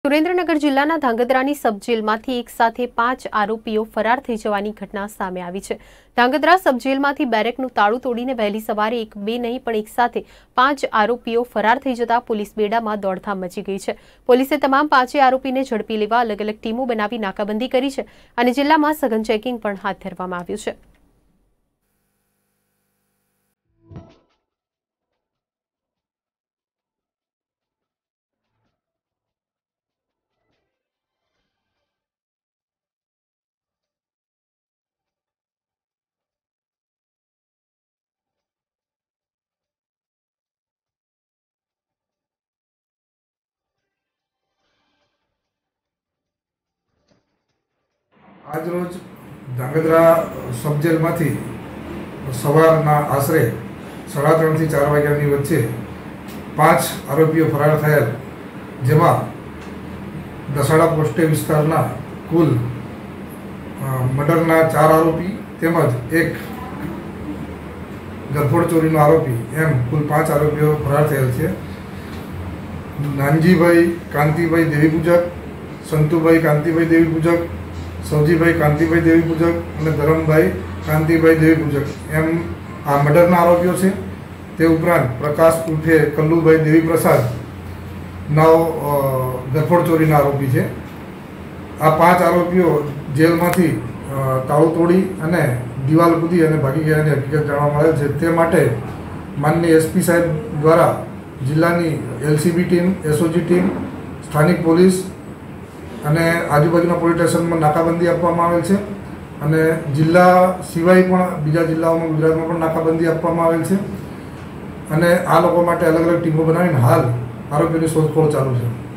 સુરેન્દ્રનગર જિલ્લાના ધાંગધ્રાની સબજેલમાંથી એક સાથે 5 આરોપીઓ ફરાર થઈ જવાની ઘટના સામે આવી છે। ધાંગધ્રા સબજેલમાંથી બેરેકનું તાળું તોડીને વહેલી સવારે બે નહીં પણ એક સાથે 5 આરોપીઓ ફરાર થઈ જતા પોલીસ બેડામાં દોડધામ મચી ગઈ છે। પોલીસે તમામ 5 આરોપીને ઝડપી લેવા અલગ અલગ ટીમો બનાવી નાકાબંધી કરી છે અને જિલ્લામાં સઘન ચેકિંગ પણ હાથ ધરવામાં આવ્યું છે। आज रोज ધાંગધ્રા સબજેલમાંથી સવારના આશરે 3:30 થી 4 વાગ્યાની વચ્ચે 5 આરોપીઓ ફરાર થયેલ, જેમાં દસાડા પોસ્ટે વિસ્તારના કુલ મર્ડરના 4 આરોપી તેમજ એક ગરફોડ ચોરીનો આરોપી એમ કુલ 5 આરોપીઓ ફરાર થયેલ છે। નાનજીભાઈ કાંતિભાઈ દેવી પૂજક, સંતુભાઈ કાંતિભાઈ દેવી પૂજક, સૌજીભાઈ કાંતિભાઈ દેવી પૂજક અને ધરમભાઈ કાંતિભાઈ દેવી પૂજક એમ આ મર્ડરના આરોપીઓ છે। તે ઉપરાંત પ્રકાશ ઉર્ફે કલ્લુભાઈ દેવી પ્રસાદ નાવ ગરફોડ ચોરીના આરોપી છે। આ 5 આરોપીઓ જેલમાંથી તાળું તોડી અને દિવાલ કૂદી અને ભાગી ગયાની હકીકત જાણવા મળે છે। તે માટે માનનીય એસપી સાહેબ દ્વારા જિલ્લાની એલસીબી ટીમ, એસઓજી ટીમ, સ્થાનિક પોલીસ અને આજુબાજુના પોલીસ સ્ટેશનમાં નાકાબંધી આપવામાં આવેલ છે અને જિલ્લા સિવાય પણ બીજા જિલ્લાઓમાં ગુજરાતમાં પણ નાકાબંધી આપવામાં આવેલ છે અને આ લોકો માટે અલગ અલગ ટીમો બનાવીને હાલ આરોપીની શોધખોળ ચાલુ છે।